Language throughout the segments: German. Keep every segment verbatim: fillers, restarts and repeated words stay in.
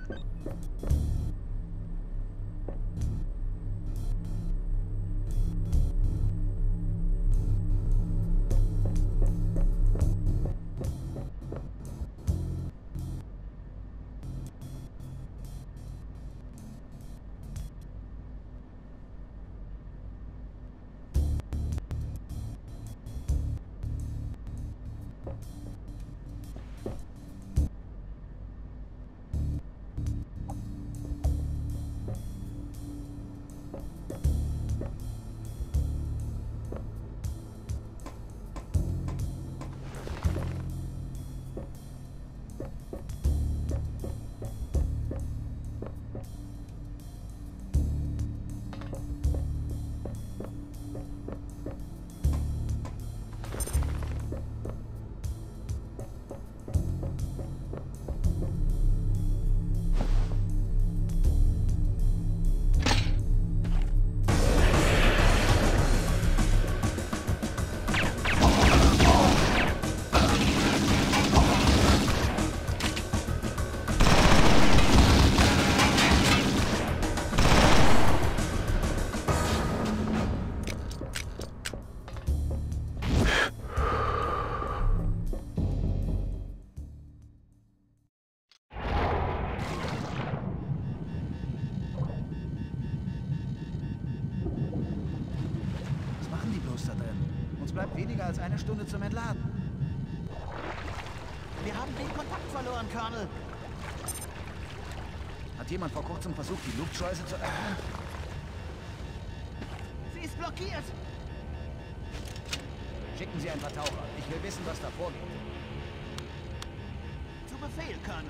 Bleibt weniger als eine Stunde zum Entladen. Wir haben den Kontakt verloren, Colonel. Hat jemand vor kurzem versucht, die Luftschleuse zu öffnen? Sie ist blockiert. Schicken Sie ein paar Taucher. Ich will wissen, was da vorgeht. Zu Befehl, Colonel.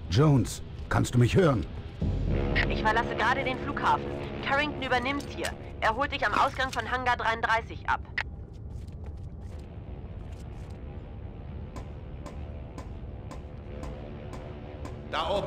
Jones, kannst du mich hören? Ich verlasse gerade den Flughafen. Carrington übernimmt hier. Er holt dich am Ausgang von Hangar dreiunddreißig ab. Da oben!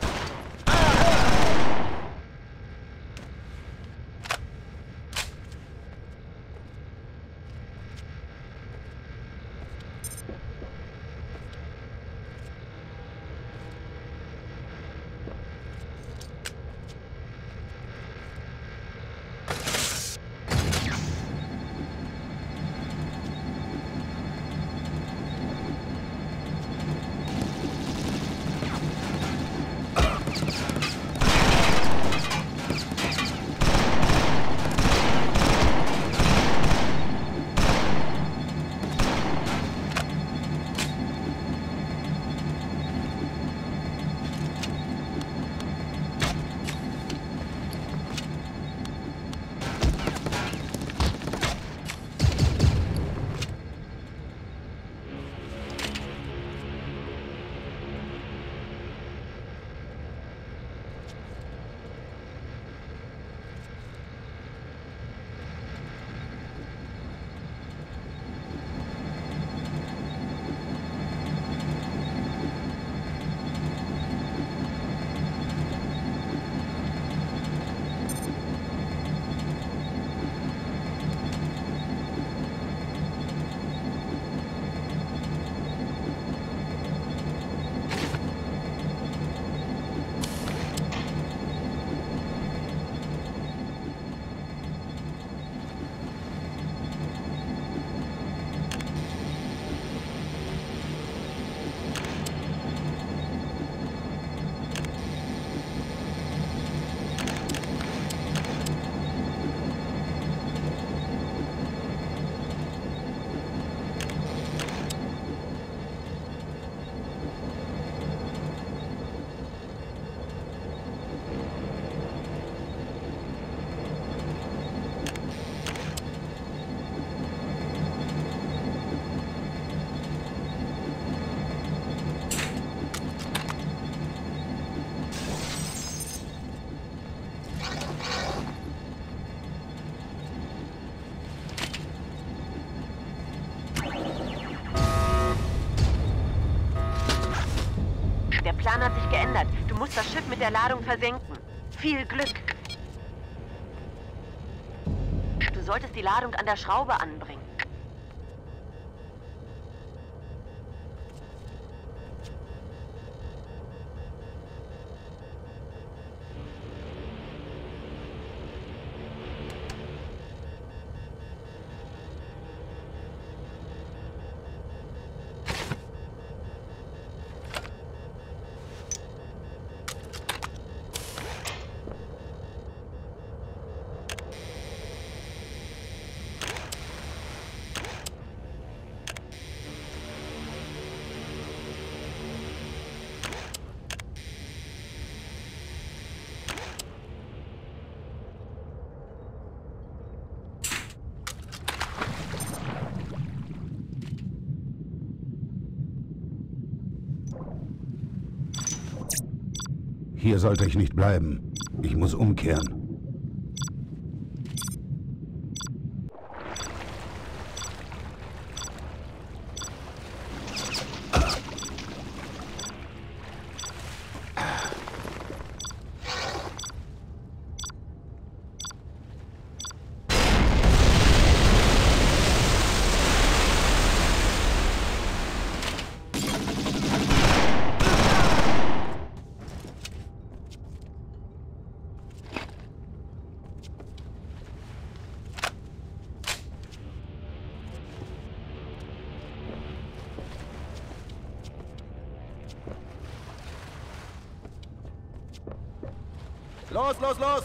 Der Plan hat sich geändert. Du musst das Schiff mit der Ladung versenken. Viel Glück. Du solltest die Ladung an der Schraube anbringen. Hier sollte ich nicht bleiben. Ich muss umkehren. Los, los, los!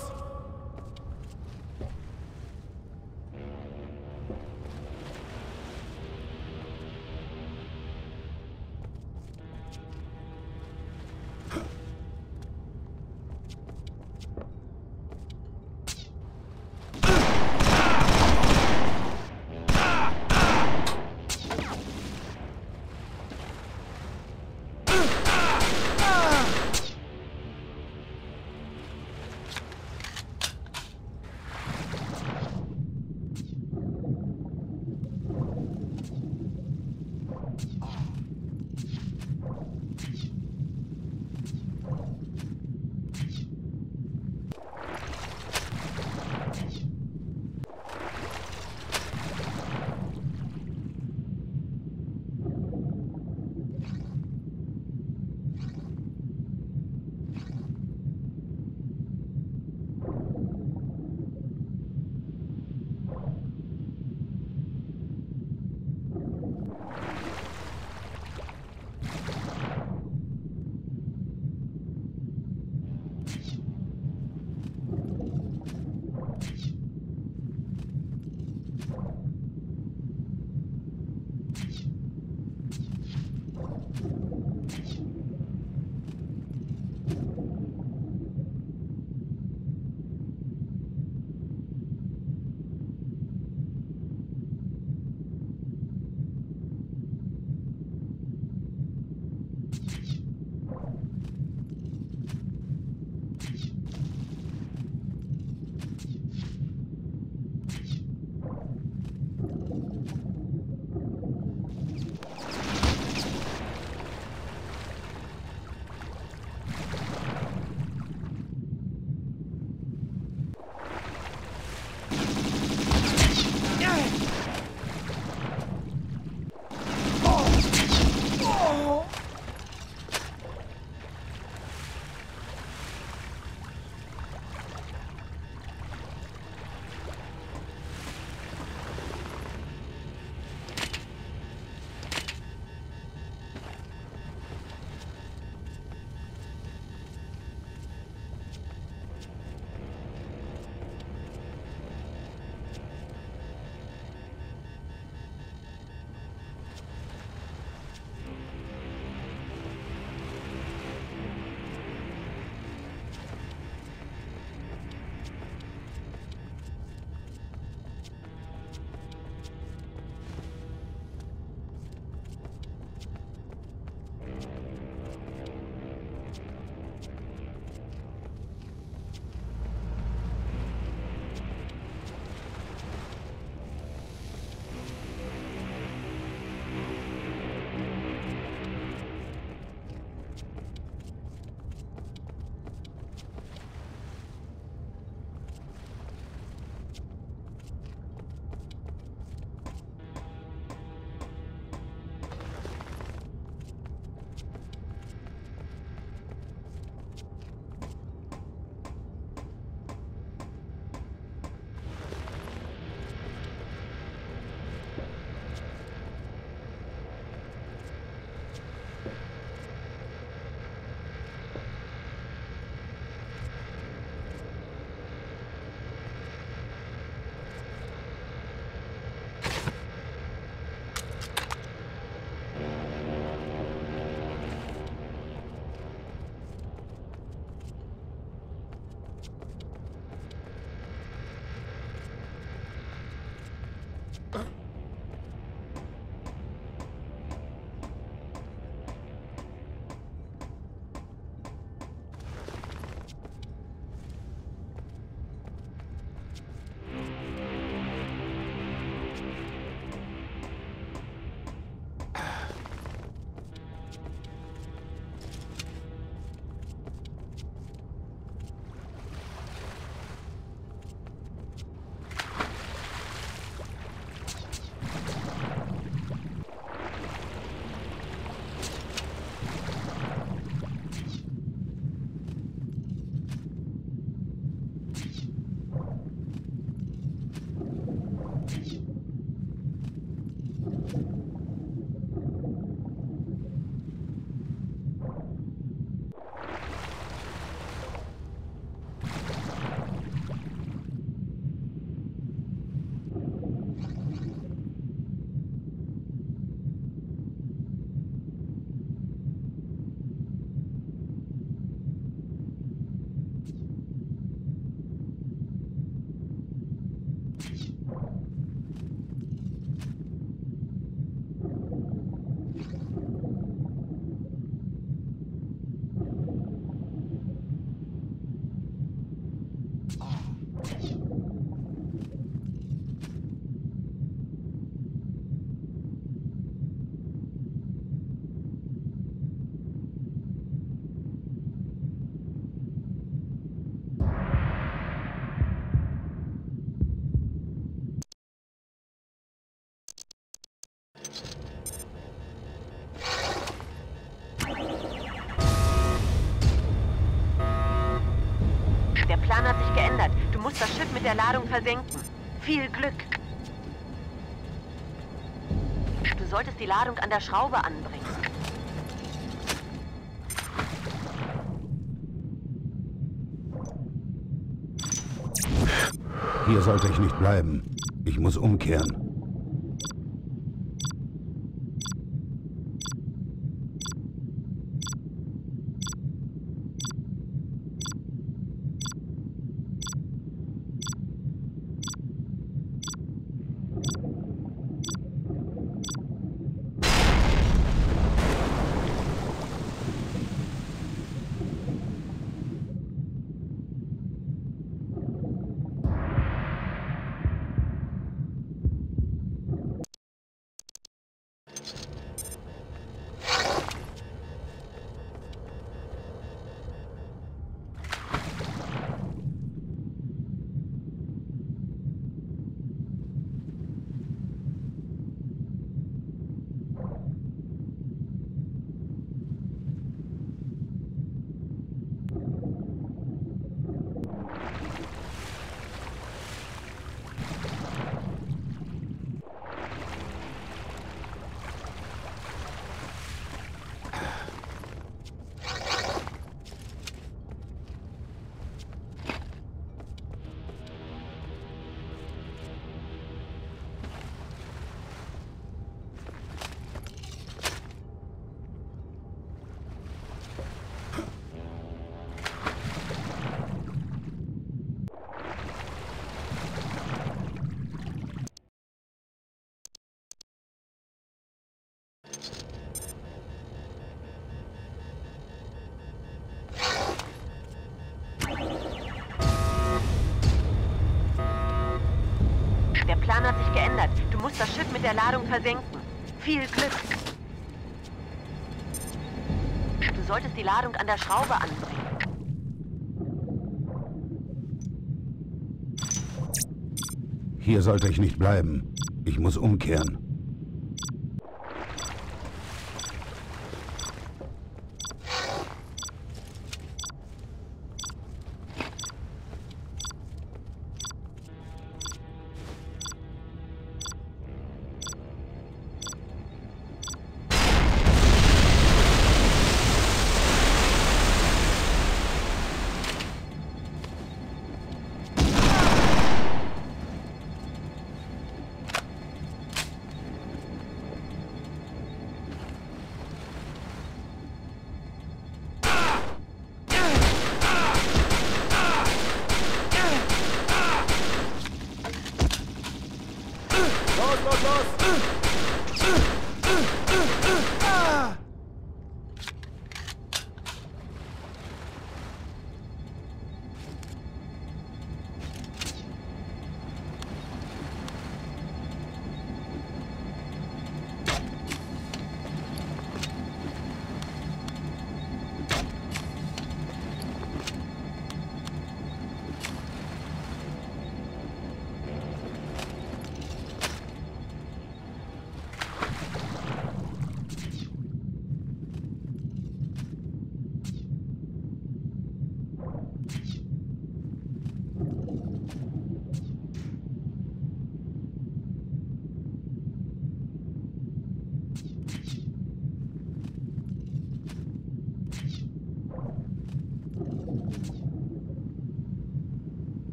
musst das Schiff mit der Ladung versenken. Viel Glück. Du solltest die Ladung an der Schraube anbringen. Hier sollte ich nicht bleiben. Ich muss umkehren. Der Plan hat sich geändert. Du musst das Schiff mit der Ladung versenken. Viel Glück. Du solltest die Ladung an der Schraube anbringen. Hier sollte ich nicht bleiben. Ich muss umkehren.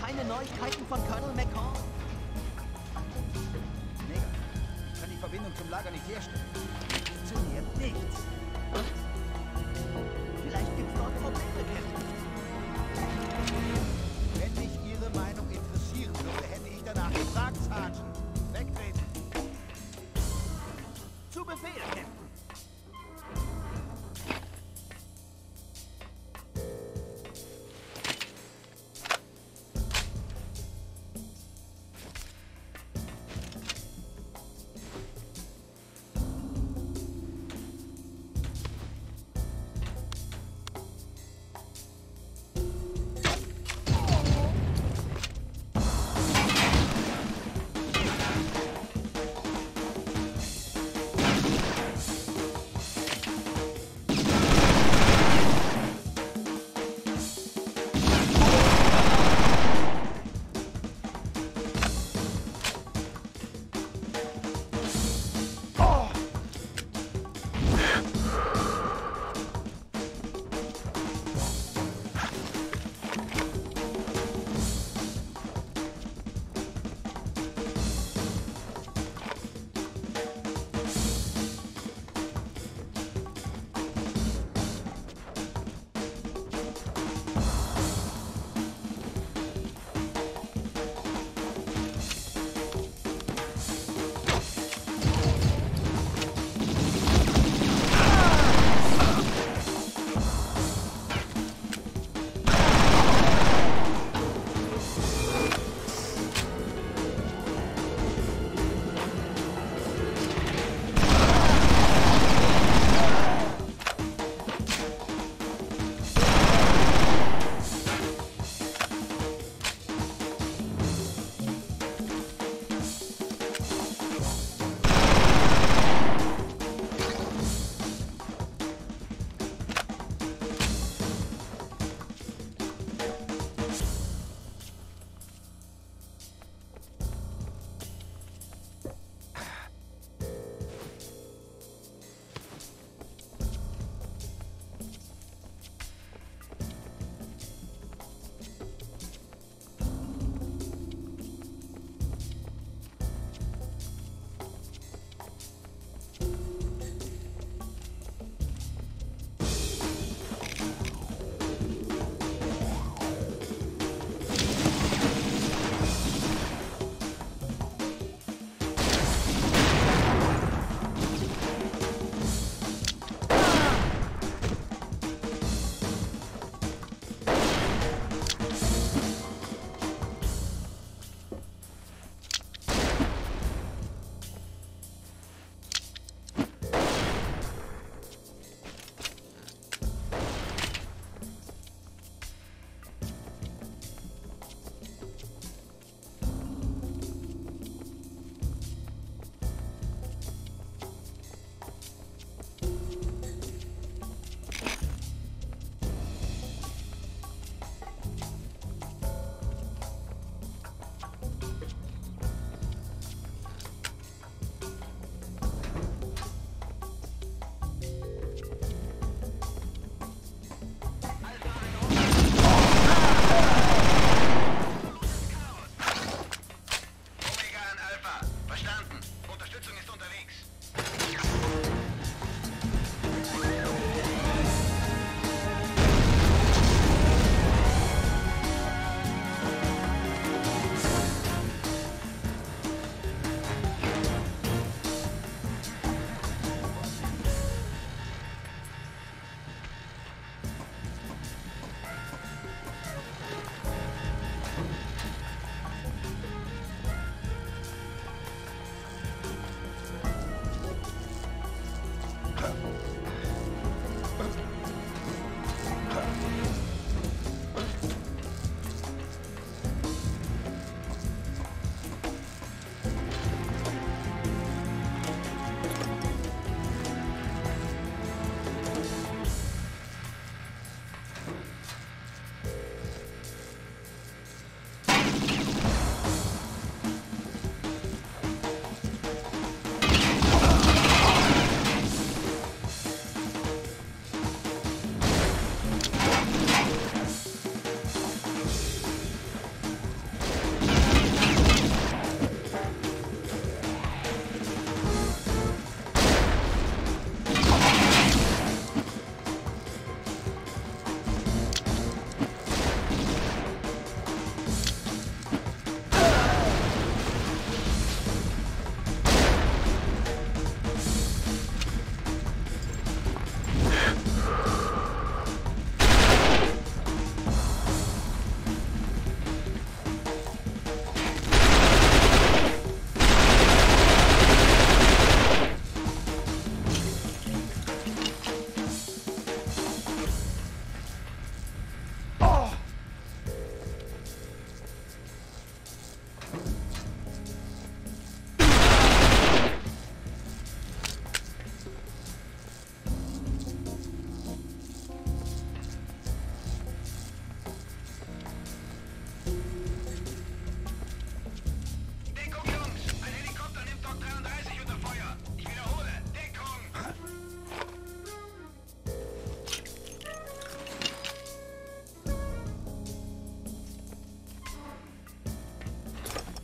keine Neuigkeiten von Colonel McCall? Mega. Ich kann die Verbindung zum Lager nicht herstellen. Funktioniert nichts. Vielleicht gibt's dort Probleme, Captain. Wenn mich Ihre Meinung interessieren würde, hätte ich danach gefragt, Sergeant. Wegtreten. Zu Befehl, Captain.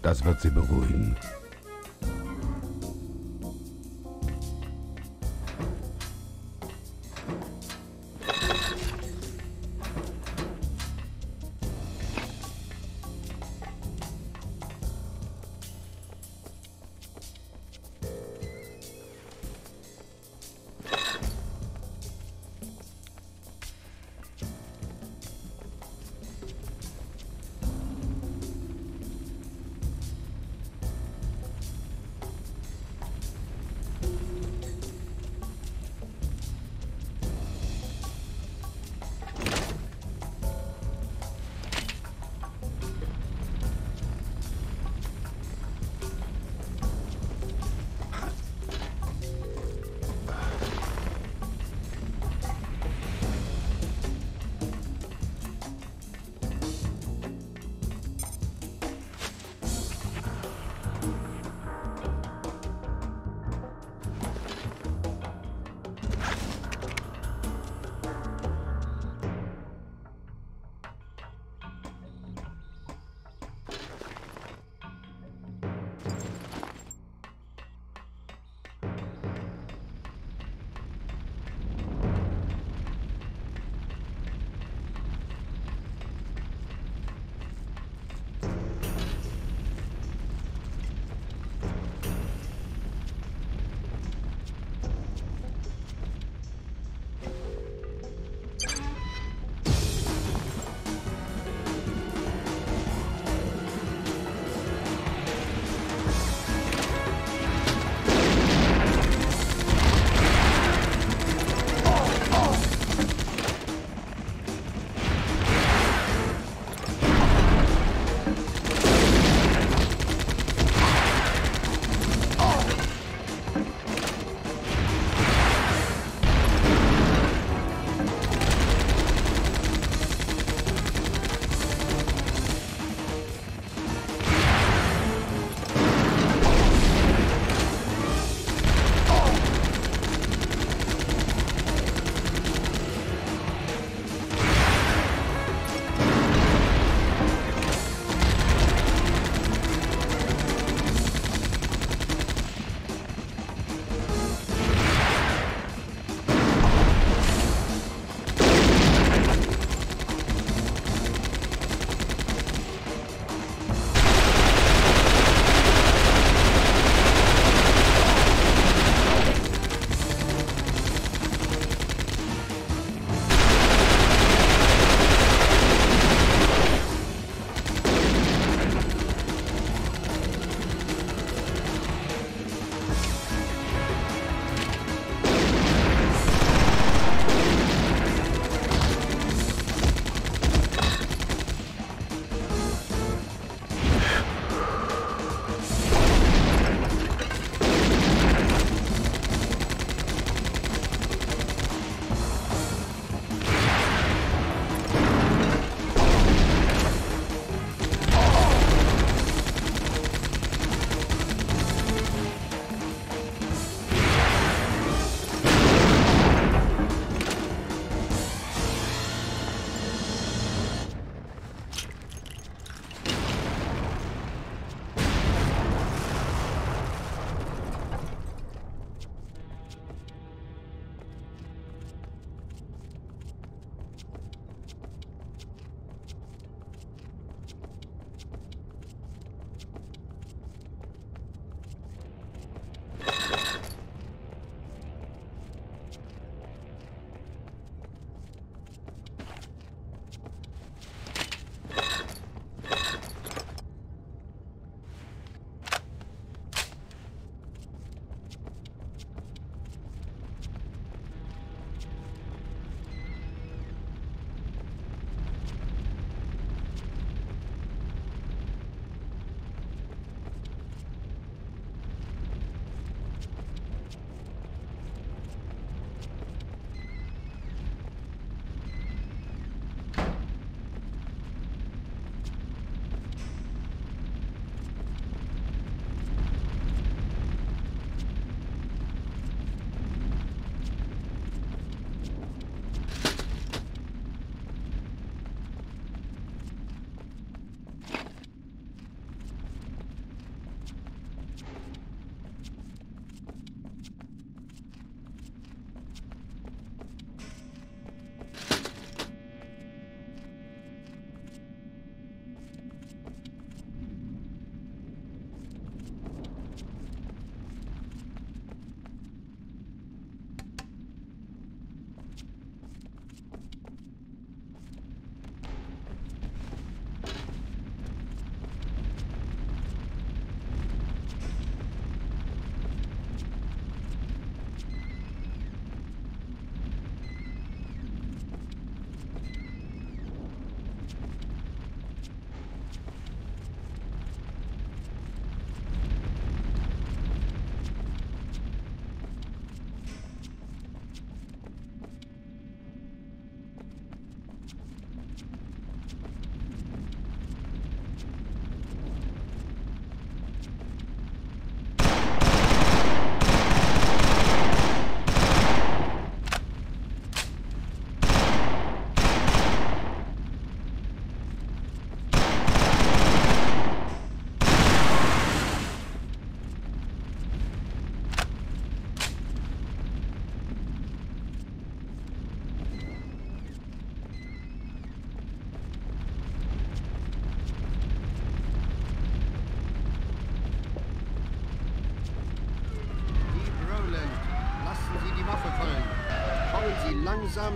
Das wird sie beruhigen.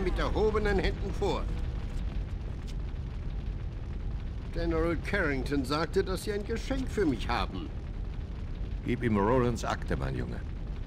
mit erhobenen Händen vor. General Carrington sagte, dass Sie ein Geschenk für mich haben. Gib ihm Rolands Akte, mein Junge.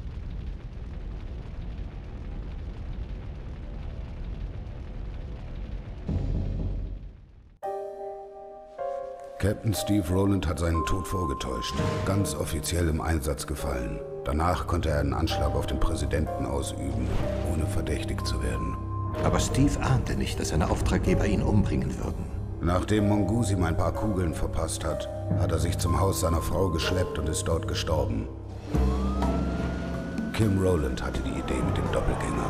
Captain Steve Rowland hat seinen Tod vorgetäuscht. Ganz offiziell im Einsatz gefallen. Danach konnte er einen Anschlag auf den Präsidenten ausüben, ohne verdächtigt zu werden. Aber Steve ahnte nicht, dass seine Auftraggeber ihn umbringen würden. Nachdem Mongoose ihm ein paar Kugeln verpasst hat, hat er sich zum Haus seiner Frau geschleppt und ist dort gestorben. Kim Rowland hatte die Idee mit dem Doppelgänger.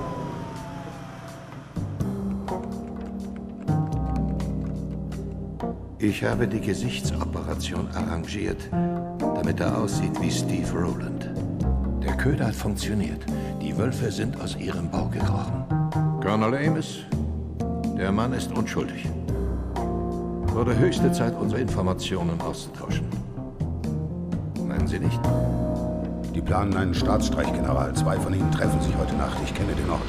Ich habe die Gesichtsoperation arrangiert, damit er aussieht wie Steve Rowland. Der Köder hat funktioniert. Die Wölfe sind aus ihrem Bau gekrochen. Colonel Amos, der Mann ist unschuldig. Wurde höchste Zeit, unsere Informationen auszutauschen. Meinen Sie nicht? Die planen einen Staatsstreich, General. Zwei von ihnen treffen sich heute Nacht. Ich kenne den Ort.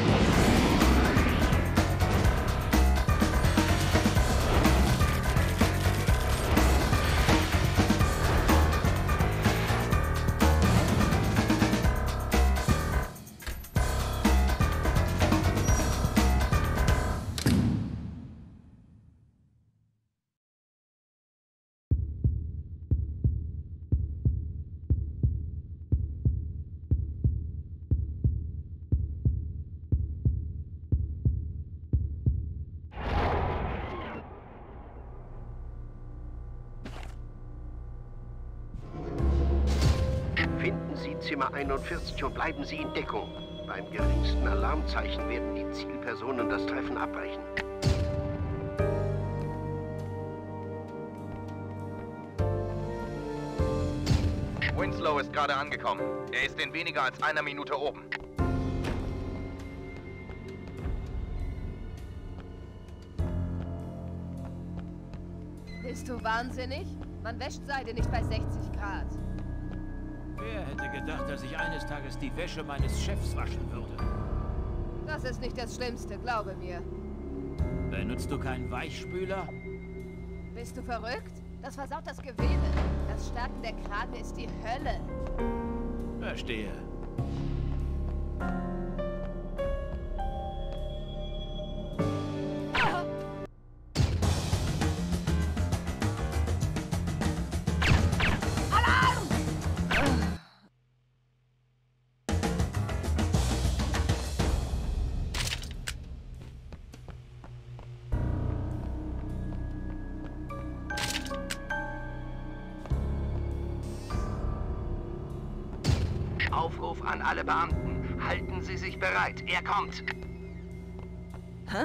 Finden Sie Zimmer einundvierzig und bleiben Sie in Deckung. Beim geringsten Alarmzeichen werden die Zielpersonen das Treffen abbrechen. Winslow ist gerade angekommen. Er ist in weniger als einer Minute oben. Bist du wahnsinnig? Man wäscht Seide nicht bei sechzig Grad. Wer hätte gedacht, dass ich eines Tages die Wäsche meines Chefs waschen würde? Das ist nicht das Schlimmste, glaube mir. Benutzt du keinen Weichspüler? Bist du verrückt? Das versaut das Gewebe. Das Stärken der Kragen ist die Hölle. Verstehe. Aufruf an alle Beamten. Halten Sie sich bereit. Er kommt. Hä?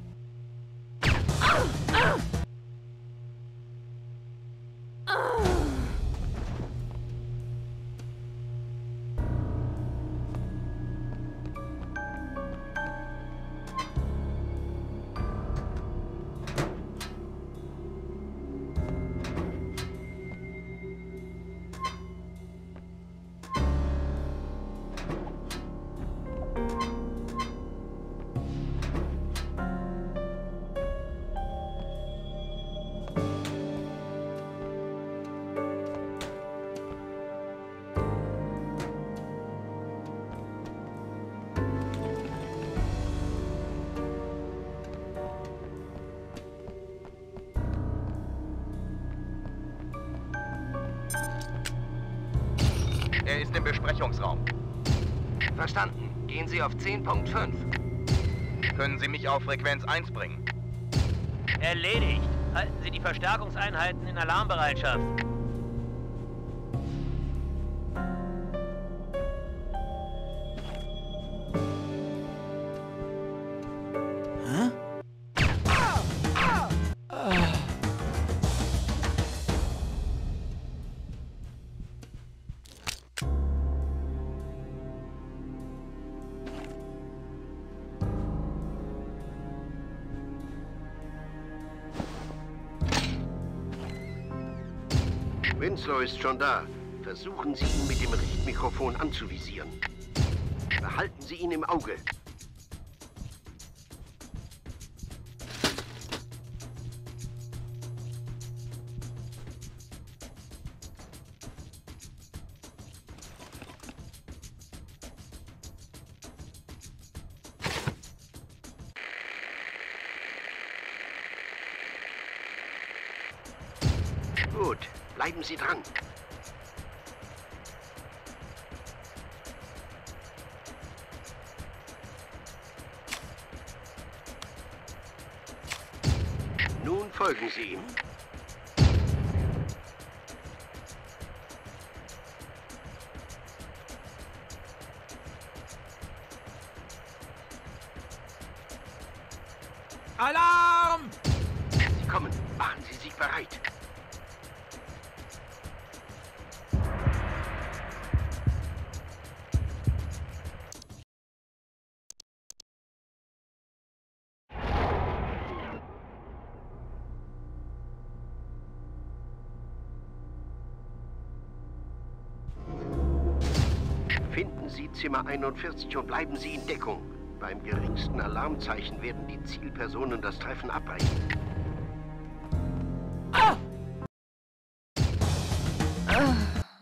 Er ist im Besprechungsraum. Verstanden. Gehen Sie auf zehn Punkt fünf. Können Sie mich auf Frequenz eins bringen? Erledigt. Halten Sie die Verstärkungseinheiten in Alarmbereitschaft. Winslow ist schon da. Versuchen Sie, ihn mit dem Richtmikrofon anzuvisieren. Behalten Sie ihn im Auge. Gut, bleiben Sie dran. Nun folgen Sie ihm. Alarm! Sie kommen. Machen Sie sich bereit. Finden Sie Zimmer einundvierzig und bleiben Sie in Deckung. Beim geringsten Alarmzeichen werden die Zielpersonen das Treffen abbrechen. Ah! Ah.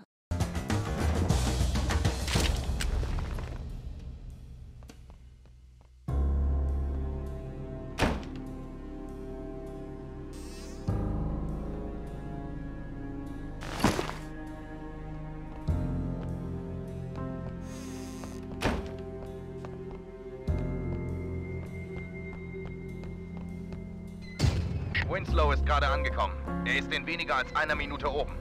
Winslow ist gerade angekommen. Er ist in weniger als einer Minute oben.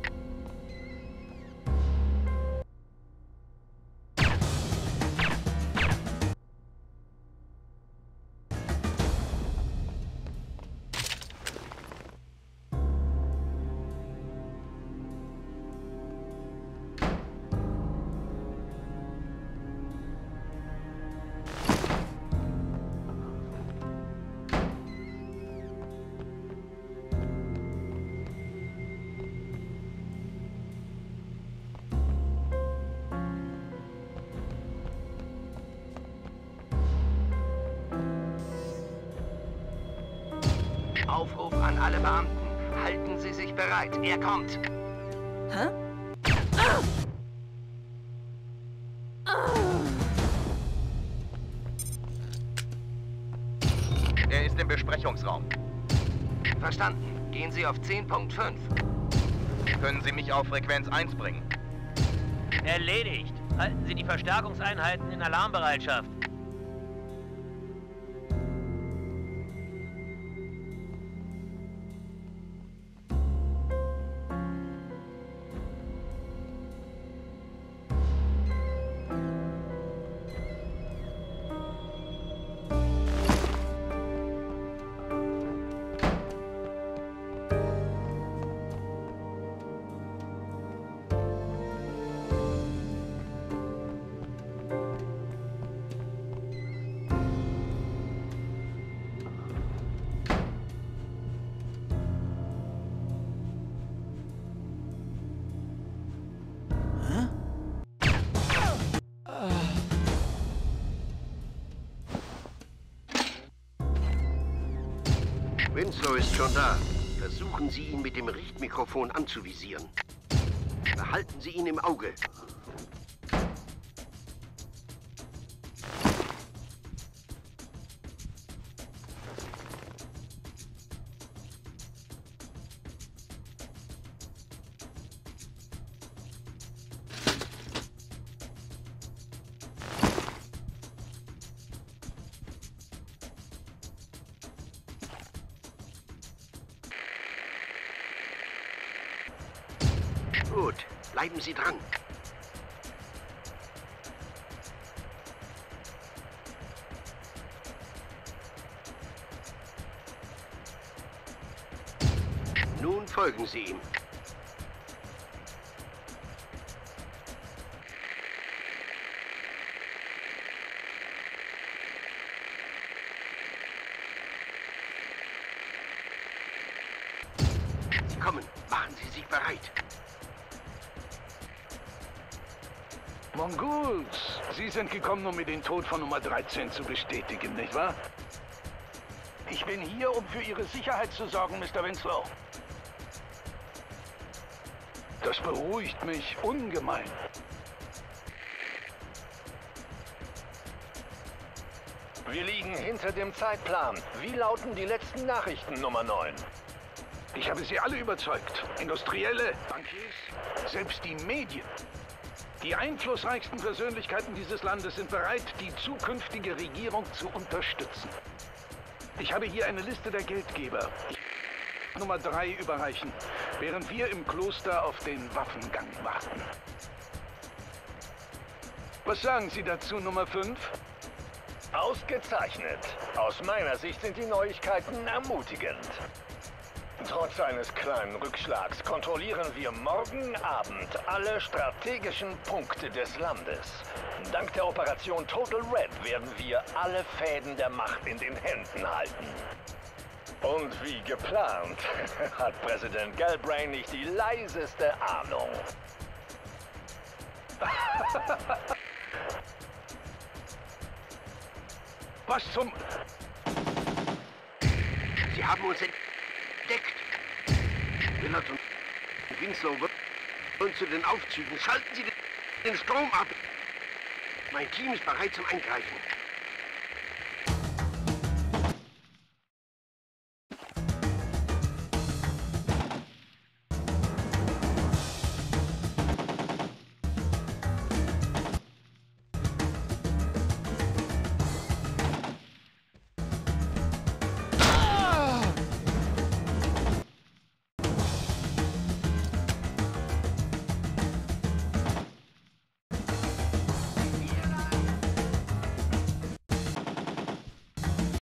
Aufruf an alle Beamten. Halten Sie sich bereit. Er kommt. Hä? Ah! Ah! Er ist im Besprechungsraum. Verstanden. Gehen Sie auf zehn Punkt fünf. Können Sie mich auf Frequenz eins bringen? Erledigt. Halten Sie die Verstärkungseinheiten in Alarmbereitschaft. Winslow ist schon da. Versuchen Sie, ihn mit dem Richtmikrofon anzuvisieren. Behalten Sie ihn im Auge. Gut, bleiben Sie dran. Nun folgen Sie ihm. Sie kommen. Machen Sie sich bereit. Mongols, Sie sind gekommen, um mir den Tod von Nummer dreizehn zu bestätigen, nicht wahr? Ich bin hier, um für Ihre Sicherheit zu sorgen, Mister Winslow. Das beruhigt mich ungemein. Wir liegen hinter dem Zeitplan. Wie lauten die letzten Nachrichten, Nummer neun? Ich habe sie alle überzeugt. Industrielle, Bankiers, selbst die Medien. Die einflussreichsten Persönlichkeiten dieses Landes sind bereit, die zukünftige Regierung zu unterstützen. Ich habe hier eine Liste der Geldgeber. Nummer drei überreichen, während wir im Kloster auf den Waffengang warten. Was sagen Sie dazu, Nummer fünf? Ausgezeichnet. Aus meiner Sicht sind die Neuigkeiten ermutigend. Trotz eines kleinen Rückschlags kontrollieren wir morgen Abend alle strategischen Punkte des Landes. Dank der Operation Total Red werden wir alle Fäden der Macht in den Händen halten. Und wie geplant hat Präsident Galbraith nicht die leiseste Ahnung. Was zum... Sie haben uns entdeckt. Willard und Winslow wollen zu den Aufzügen. Schalten Sie den Strom ab. Mein Team ist bereit zum Eingreifen.